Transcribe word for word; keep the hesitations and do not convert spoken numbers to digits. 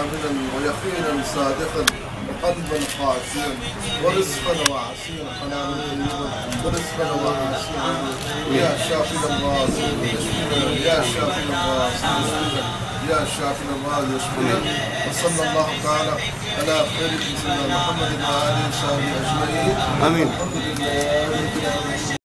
آمنا ويقينا صادقا وقلبا خاشعا ورزقا واسعا حلالا طيبا ورزقا واسعا يا شافي الأمراض يا شافي الأمراض يا شافي الأمراض يشفينا. وصلى الله تعالى على خير سيدنا محمد وعلى آله وصحبه أجمعين. آمين. الحمد لله.